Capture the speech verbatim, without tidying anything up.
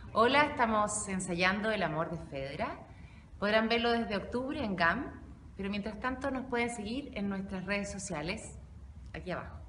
Hola, estamos ensayando El amor de Fedra. Podrán verlo desde octubre en G A M, pero mientras tanto nos pueden seguir en nuestras redes sociales, aquí abajo.